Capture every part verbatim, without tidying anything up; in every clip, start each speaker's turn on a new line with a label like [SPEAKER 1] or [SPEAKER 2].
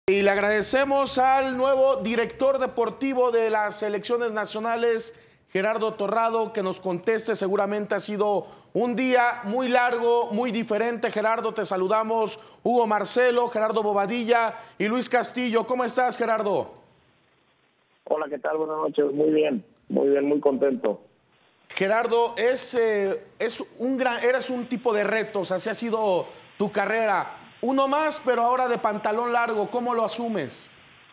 [SPEAKER 1] Y le agradecemos al nuevo director deportivo de las selecciones nacionales, Gerardo Torrado, que nos conteste. Seguramente ha sido un día muy largo, muy diferente. Gerardo, te saludamos. Hugo Marcelo, Gerardo Bobadilla y Luis Castillo. ¿Cómo estás, Gerardo?
[SPEAKER 2] Hola, ¿qué tal? Buenas noches. Muy bien, muy bien, muy contento.
[SPEAKER 1] Gerardo, es, eh, es un gran, eres un tipo de retos, así ha sido tu carrera. Uno más, pero ahora de pantalón largo. ¿Cómo lo asumes?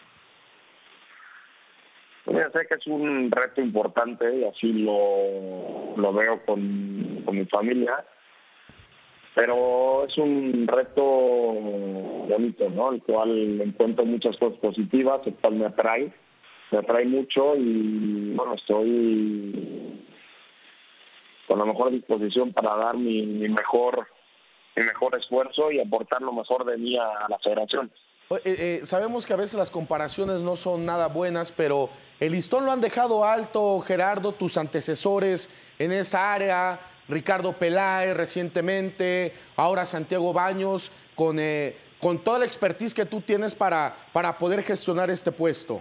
[SPEAKER 2] Mira, sé que es un reto importante y así lo, lo veo con, con mi familia, pero es un reto bonito, ¿no? El cual encuentro muchas cosas positivas, el cual me atrae, me atrae mucho y bueno, estoy con la mejor disposición para dar mi, mi mejor mi mejor esfuerzo y aportar lo mejor de mí a, a la federación.
[SPEAKER 1] Eh, eh, sabemos que a veces las comparaciones no son nada buenas, pero el listón lo han dejado alto, Gerardo, tus antecesores en esa área, Ricardo Peláez recientemente, ahora Santiago Baños, con, eh, con toda la expertise que tú tienes para, para poder gestionar este puesto.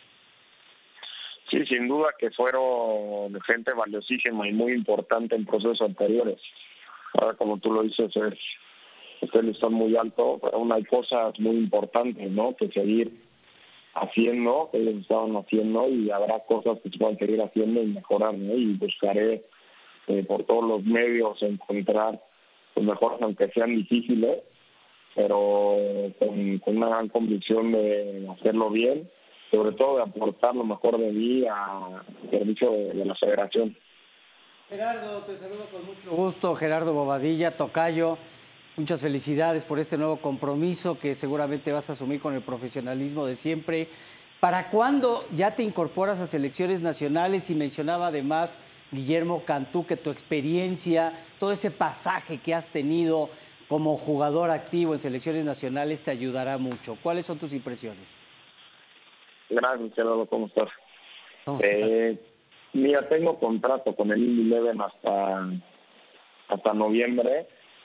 [SPEAKER 2] Sí, sin duda que fueron gente valiosísima y muy importante en procesos anteriores. Ahora, como tú lo dices, es este listón muy alto, pero aún hay cosas muy importantes, ¿no?, que seguir haciendo, que ellos estaban haciendo, y habrá cosas que se puedan seguir haciendo y mejorar, ¿no? Y buscaré eh, por todos los medios encontrar los mejores, aunque sean difíciles, pero con, con una gran convicción de hacerlo bien, sobre todo de aportar lo mejor de mí al servicio de, de la federación.
[SPEAKER 3] Gerardo, te saludo con mucho gusto. Gerardo Bobadilla, tocayo, muchas felicidades por este nuevo compromiso que seguramente vas a asumir con el profesionalismo de siempre. ¿Para cuándo ya te incorporas a selecciones nacionales? Y mencionaba además Guillermo Cantú que tu experiencia, todo ese pasaje que has tenido como jugador activo en selecciones nacionales te ayudará mucho. ¿Cuáles son tus impresiones?
[SPEAKER 2] Gracias, Gerardo, ¿cómo estás?
[SPEAKER 3] ¿Cómo
[SPEAKER 2] Eh,
[SPEAKER 3] estás?
[SPEAKER 2] mira, tengo contrato con el Indy Eleven hasta, hasta noviembre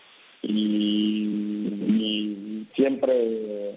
[SPEAKER 2] y, y siempre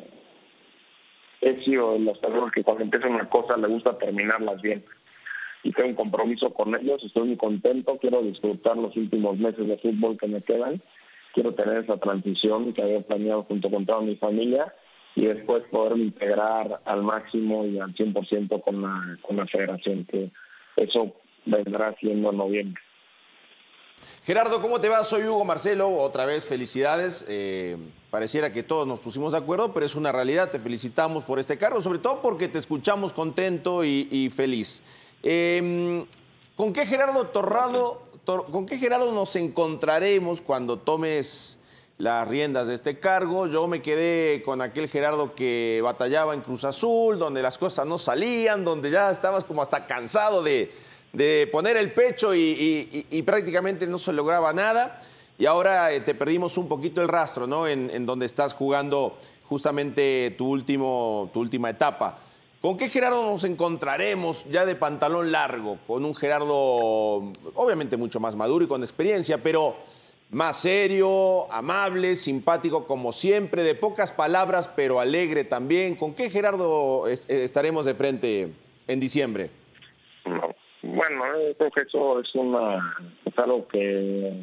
[SPEAKER 2] he sido de las personas que cuando empieza una cosa le gusta terminarlas bien. Y tengo un compromiso con ellos, estoy muy contento, quiero disfrutar los últimos meses de fútbol que me quedan, quiero tener esa transición que había planeado junto con toda mi familia y después poderme integrar al máximo y al cien por ciento con la, con la federación, que eso vendrá siendo en noviembre.
[SPEAKER 4] Gerardo, ¿cómo te va? Soy Hugo Marcelo, otra vez felicidades. Eh, pareciera que todos nos pusimos de acuerdo, pero es una realidad. Te felicitamos por este cargo, sobre todo porque te escuchamos contento y, y feliz. Eh, ¿Con qué Gerardo Torrado, Tor, con qué Gerardo nos encontraremos cuando tomes las riendas de este cargo? Yo me quedé con aquel Gerardo que batallaba en Cruz Azul, donde las cosas no salían, donde ya estabas como hasta cansado de, de poner el pecho y, y, y prácticamente no se lograba nada. Y ahora eh, te perdimos un poquito el rastro, ¿no? En, en donde estás jugando justamente tu, último, tu última etapa. ¿Con qué Gerardo nos encontraremos ya de pantalón largo? Con un Gerardo obviamente mucho más maduro y con experiencia, pero más serio, amable, simpático como siempre, de pocas palabras, pero alegre también. ¿Con qué Gerardo es, estaremos de frente en diciembre?
[SPEAKER 2] No. Bueno, creo que eso es, una, es algo que,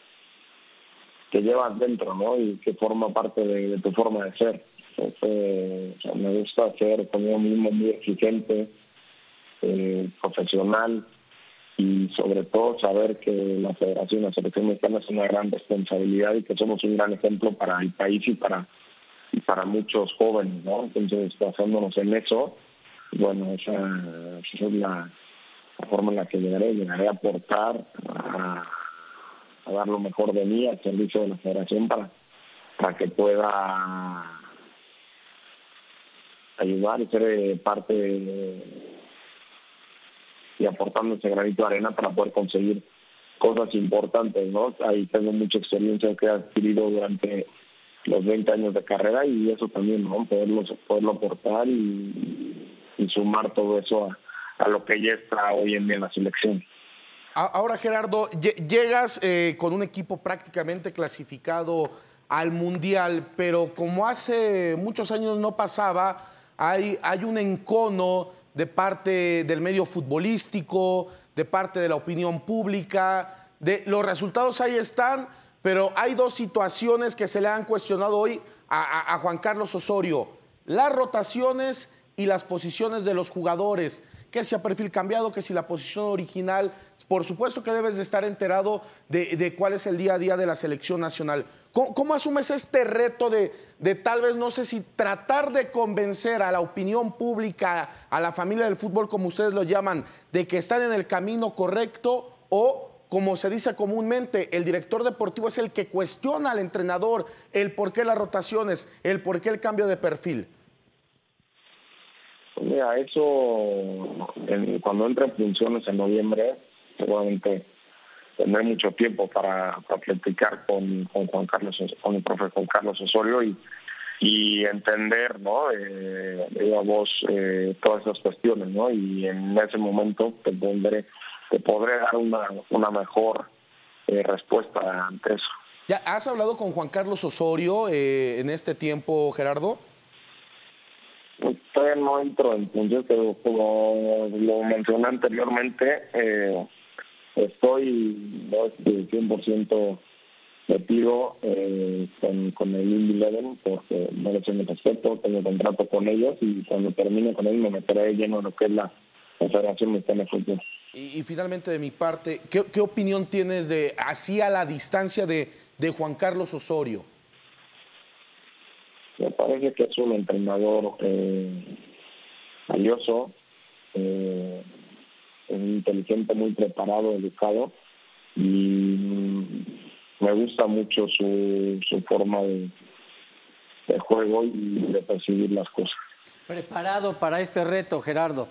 [SPEAKER 2] que llevas dentro, ¿no? Y que forma parte de, de tu forma de ser. Entonces, o sea, me gusta ser conmigo mismo muy exigente, eh, profesional, y sobre todo saber que la Federación, la Selección Mexicana es una gran responsabilidad y que somos un gran ejemplo para el país y para y para muchos jóvenes, ¿no? Entonces, basándonos en eso, bueno, esa, esa es la, la forma en la que llegaré, llegaré a aportar, a, a dar lo mejor de mí al servicio de la Federación para, para que pueda ayudar y ser parte de, y aportando ese granito de arena para poder conseguir cosas importantes, ¿no? Ahí tengo mucha experiencia que he adquirido durante los veinte años de carrera y eso también, ¿no? Poderlo, poderlo aportar y, y sumar todo eso a, a lo que ya está hoy en día en la selección.
[SPEAKER 1] Ahora, Gerardo, llegas eh, con un equipo prácticamente clasificado al Mundial, pero como hace muchos años no pasaba, hay, hay un encono de parte del medio futbolístico, de parte de la opinión pública, de los resultados ahí están, pero hay dos situaciones que se le han cuestionado hoy a, a, a Juan Carlos Osorio: las rotaciones y las posiciones de los jugadores, que si a perfil cambiado, que si la posición original. Por supuesto que debes de estar enterado de, de cuál es el día a día de la selección nacional. ¿Cómo, cómo asumes este reto de, de tal vez, no sé si tratar de convencer a la opinión pública, a la familia del fútbol, como ustedes lo llaman, de que están en el camino correcto, o, como se dice comúnmente, el director deportivo es el que cuestiona al entrenador el por qué las rotaciones, el por qué el cambio de perfil?
[SPEAKER 2] Pues mira, eso en, cuando entre en funciones en noviembre, seguramente tendré mucho tiempo para, para platicar con, con Juan Carlos, con el profe Juan Carlos Osorio y, y entender, ¿no? Eh, a vos eh, todas esas cuestiones, ¿no? Y en ese momento te pondré, te podré dar una, una mejor eh, respuesta ante eso.
[SPEAKER 1] ¿Ya has hablado con Juan Carlos Osorio eh, en este tiempo, Gerardo?
[SPEAKER 2] Todavía no entro en función, pero como lo mencioné anteriormente, eh, estoy ¿no? cien por ciento metido eh, con, con el Indy Eleven porque merecen mi respeto, tengo contrato con ellos y cuando termine con él me meteré lleno en lo que es la, la Federación Mexicana de Fútbol.
[SPEAKER 1] Y, y finalmente de mi parte, ¿qué, qué opinión tienes de así a la distancia de, de Juan Carlos Osorio?
[SPEAKER 2] Me parece que es un entrenador eh, valioso, eh, inteligente, muy preparado, educado, y me gusta mucho su, su forma de, de juego y de percibir las cosas.
[SPEAKER 3] ¿Preparado para este reto, Gerardo?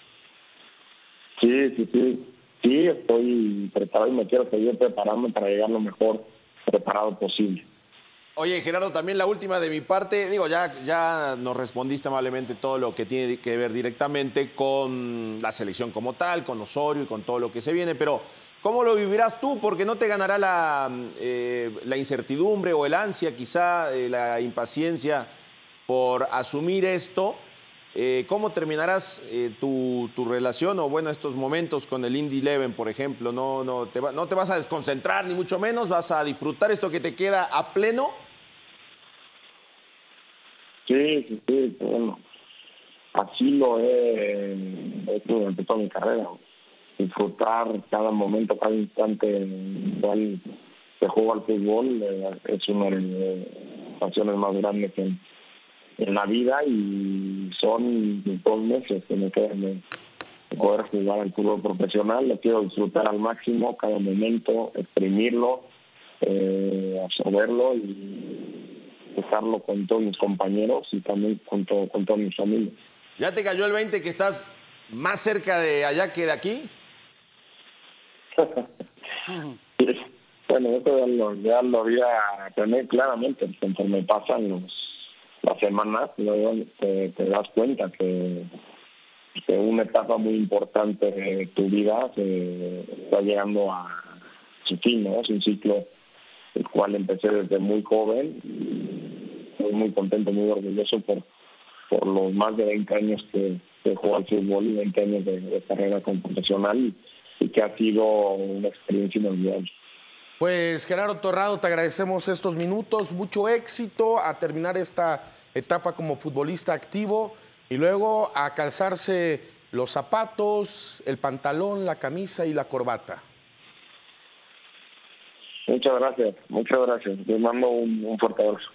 [SPEAKER 2] Sí, sí, sí. Sí, estoy preparado y me quiero seguir preparando para llegar lo mejor preparado posible.
[SPEAKER 4] Oye, Gerardo, también la última de mi parte. Digo, ya, ya nos respondiste amablemente todo lo que tiene que ver directamente con la selección como tal, con Osorio y con todo lo que se viene, pero ¿cómo lo vivirás tú? Porque no te ganará la, eh, la incertidumbre o el ansia, quizá eh, la impaciencia por asumir esto. Eh, ¿Cómo terminarás eh, tu, tu relación o, bueno, estos momentos con el Indy Eleven, por ejemplo? No, no, te va, no te vas a desconcentrar, ni mucho menos. ¿Vas a disfrutar esto que te queda a pleno?
[SPEAKER 2] Sí, sí, sí. Bueno, así lo he hecho durante toda mi carrera. Disfrutar cada momento, cada instante en el cual se juega al fútbol eh, es una de las pasiones más grandes en en la vida y son dos meses que me quedan de poder jugar al fútbol profesional. Lo quiero disfrutar al máximo cada momento, exprimirlo, eh, absorberlo y dejarlo con todos mis compañeros y también con, todo, con toda mi familia.
[SPEAKER 4] ¿Ya te cayó el veinte que estás más cerca de allá que de aquí?
[SPEAKER 2] Bueno, esto ya lo, ya lo había tener claramente, conforme pasan los las semanas, luego te, te das cuenta que, que una etapa muy importante de tu vida se está llegando a su fin, ¿no? Es un ciclo el cual empecé desde muy joven y estoy muy contento, muy orgulloso por, por los más de veinte años que, que juego al fútbol y veinte años de, de carrera como profesional y, y que ha sido una experiencia inolvidable.
[SPEAKER 1] Pues Gerardo Torrado, te agradecemos estos minutos, mucho éxito a terminar esta etapa como futbolista activo y luego a calzarse los zapatos, el pantalón, la camisa y la corbata.
[SPEAKER 2] Muchas gracias, muchas gracias. Les mando un, un fuerte abrazo.